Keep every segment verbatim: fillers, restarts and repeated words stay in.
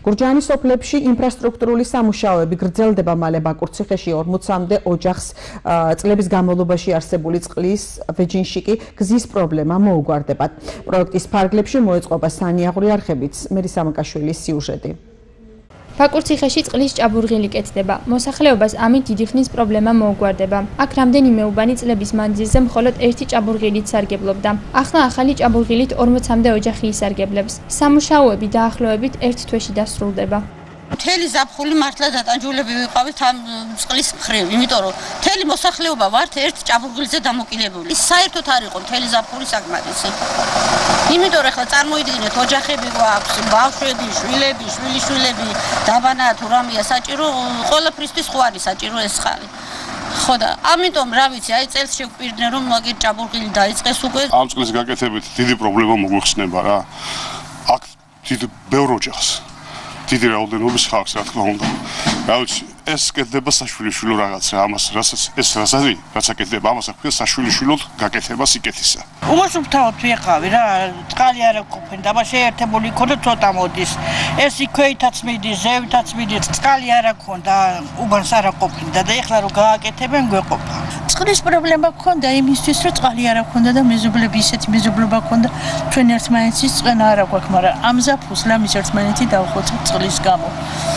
გურჯაანის სოფლებში ინფრასტრუქტურული სამუშაოები გრძელდება მალე ბაკურციხეში ორმოცამდე ოჯახს წლების განმავლობაში არსებული წყლის ვეჯინში კი გზის პრობლემა მოუგვარდება. პროექტის ფარგლებში მოეწყობა სანიაღვრე არხებიც. მერი სამაკაშვილის სიუჟეტი. ბაკურციხეში წყლის ჭაბურღილი კეთდება. მოსახლეობას ამით დიდი ხნის პრობლემა მოუგვარდება. აქ რამდენიმე უბანი წლების მანძილზე მხოლოდ ერთი ჭაბურღილით სარგებლობდა. ახლა ახალი ჭაბურღილით ორმოცამდე ოჯახი ისარგებლებს. სამუშაოები დაახლოებით ერთ თვეში დასრულდება. მთელი ზაფხული მართლა დატანჯულები ვიყავით ამ წყლის მხრივ, იმიტომ რომ მთელი მოსახლეობა ვართ ერთ ჭაბურღილზე დამოკიდებული. ის საერთოდ არ იყო მთელი ზაფხული საკმარისი. იმიტომ რომ ახლა წარმოიდგინეთ, ოჯახები გვაქვს, ბავშვები, შვილები, შვილიშვილები, დაბანა თუ რამეა საჭირო, ყველაფრისთვის ხო არის საჭირო ეს ხალი. ხო და ამიტომ რა ვიცი, აი წელს შევკვირდნენ რომ მაგერ ჭაბურღილი დაიწყეს უკვე. ამ წყლის გაკეთებით დიდი პრობლემა მოგვიხსნება რა. აქ დიდი ბევრ ოჯახს დიდი რაოდენობის ხალხს, რა თქმა უნდა. რა ვიცი, ეს კეთდება საშვილიშვილო რაღაცა, ამას რასაც ეს რასაც რაც აკეთდება, ამას აქვს საშვილიშვილო გაკეთება სიკეთისა. უმასუფთავად ვიყავი რა, წყალი არ აყოფენ, დაბა შეერთებული ქონდა ცოტა მოდის. ეს იქვეითაც მიდის, ზევითაც მიდის, წყალი არ აქონდა, უბანს არ აყოფინდა და ეხლა რომ გააკეთებენ გვეყოფა. წყლის პრობლემა ქონდა იმისთვის, რომ წყალი არ აქონდა და მეზობლები ისეთი მეზობლობა ქონდა, ჩვენ ერთმანეთის წყენა არ აქვთ, მაგრამ ამ ზაფხულს ლამის ერთმანეთი დავხოცეთ წყლის გამო.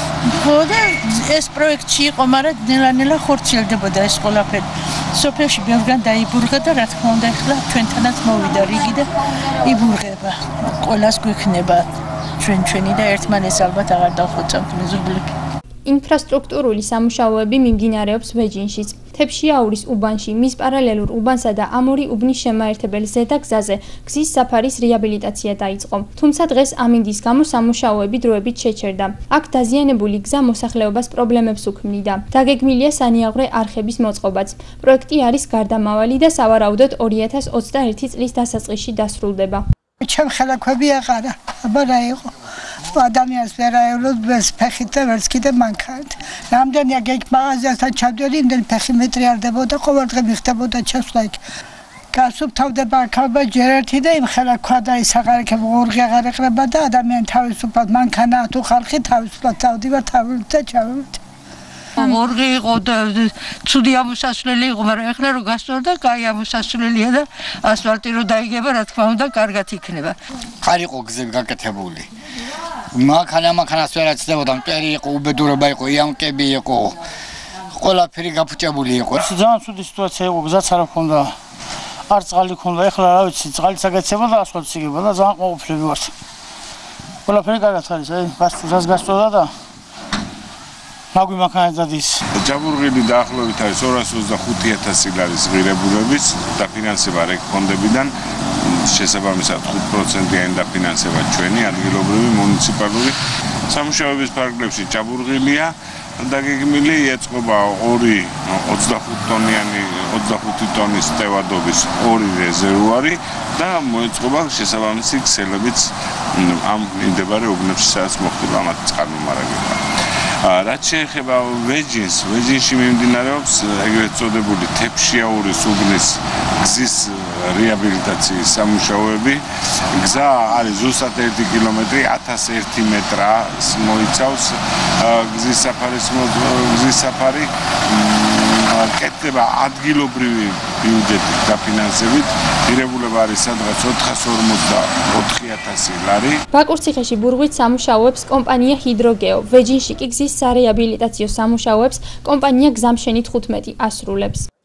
და ეს პროექტი იყო, მაგრამ ნელა-ნელა ხორციელდებოდა ეს ყველაფერი. სოფელში ბევრგან დაიბურღა და რა თქმა უნდა ახლა ჩვენთანაც მოვიდა რიგი და იბურღება. ყველას გვექნება ჩვენ ჩვენი და ერთმანეთს ალბათ აღარ დავხოცავთ მეზობლები. ინფრასტრუქტურული სამუშაოები მიმდინარეობს ვეჯინშიც. თებშიაურის უბანში, მის პარალელურ უბანსა და ამ ორი უბნის შემაერთებელ ზედა გზაზე გზის საფარის რეაბილიტაცია დაიწყო. თუმცა დღეს ამინდის გამო სამუშაოები დროებით შეჩერდა. აქ დაზიანებული გზა მოსახლეობას პრობლემებს უქმნიდა. დაგეგმილია სანიაღვრე არხების მოწყობაც. პროექტი არის გარდამავალი და სავარაუდოდ ორი ათას ოცდაერთი წლის დასაწყისში დასრულდება. ჩემ ხელაქვები აღარა, აბა რა იყო. ადამიანს ვერ აევლოდ ვერც ფეხით და ვერც კიდე მანქანით. რამდენია გეკ მაღაზიასთან ჩავდიოდი, იმდენი ფეხი მეტრი არ დებოდა, ყოველ დღე მიხდებოდა ჩასვლა იქ. გასუფთავდება აქალბა ჯერ ერთი და იმ ხელაქვა და ის აღარიქება ორღი აღარ ეყრება და ადამიანი თავისუფლად მანქანაა თუ ხალხი თავისუფლად წავდივარ თავით და ჩავით. ორღი იყო და ცუდი ამოსასვლელი იყო, მაგრამ ეხლა რომ გასვლა და კაი ამოსასვლელია და ასფალტი რო დაიგება, რა თქმა უნდა, კარგად იქნება. არ იყო გზები გაკეთებული. მანქანა მანქანას ვერ აცდებოდა, მტერი იყო, უბედურება იყო, იამკები იყო. ყველაფერი გაფუჭებული იყო. ძალიან ცუდი სიტუაცია იყო, გზაც არ ჰქონდა. არ წყალი ჰქონდა, ეხლა რა ვიცი, წყალიც აკეთება და ასფალტიც იგება და ძალიან ყოფილი ვართ. ყველაფერი კარგად არის, აი, გასწრას გასწოდა და მაგვი მანქანა დადის. ჭაბურღილი დაახლოებით არის ორას ოცდახუთი ათასი ლარის ღირებულების დაფინანსება რეგ ფონდებიდან შესაბამისად ხუთ პროცენტიანი დაფინანსება ჩვენი ადგილობრივი მუნიციპალური სამუშაოების ფარგლებში ჭაბურღილია დაგეგმილი ეწყობა ორი ოცდახუთტონიანი ოცდახუთი ტონის ტევადობის ორი რეზერვუარი და მოეწყობა შესაბამისი ქსელებიც ამ მდებარე უბნებში სადაც მოხდება ამათ წყალმომარაგება. რაც შეეხება ვეჯინს, ვეჯინში მიმდინარეობს ეგრეთ წოდებული თებშიაურის უბნის გზის რეაბილიტაციის სამუშაოები. გზა არის ზუსტად ერთი კილომეტრი, ათას ერთი მეტრს მოიცავს გზის საფარის გზის საფარი. კეთდება ადგილობრივი ბიუჯეტით დაფინანსებით. ღირებულება არის სადღაც ოთხას ორმოცდაოთხი ათასი ლარი. ბაკურციხეში ბურღვით სამუშაოებს კომპანია ჰიდროგეო. ვეჯინში კი გზის სარეაბილიტაციო სამუშაოებს კომპანია გზამშენი თხუთმეტი ასრულებს.